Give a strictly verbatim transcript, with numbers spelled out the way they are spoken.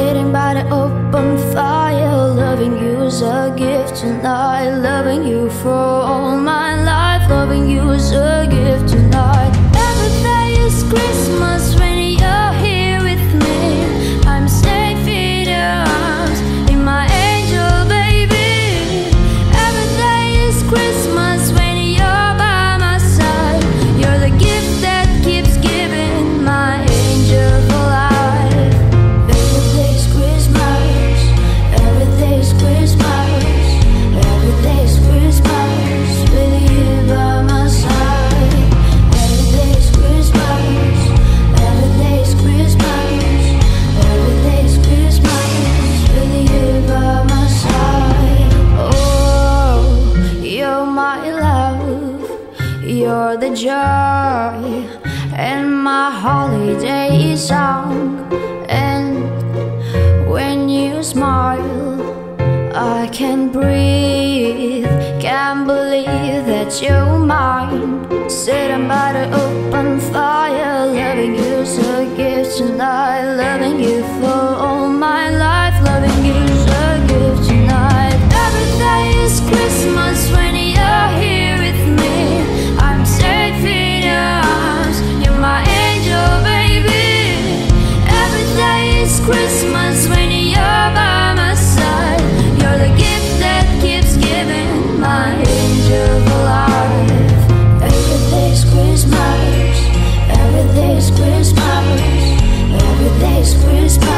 sitting by the open fire, loving you's a gift tonight, loving you for all my life, loving you's a gift tonight. Every day is Christmas when you're here with me. I'm safe in your arms, in my angel baby. Every day is Christmas when you're by my side. You're the gift that keeps giving, my angel for life. Every day's Christmas, every day's Christmas, every day's Christmas with you by my side. Every day's Christmas, every day's Christmas, every day's Christmas with you by my side. Oh, you're my love, you're the joy and my holiday song. And when you smile, I can breathe, can't believe that you're mine. Sitting by the open fire, loving you's a gift tonight, loving you for all my life, loving you's a gift tonight. Every day is Christmas when you're here with me. I'm safe in your arms, you're my angel baby. Every day is Christmas when you're by my side. You're the gift that keeps giving, my angel for life. Every day's Christmas, every day's Christmas, every day's Christmas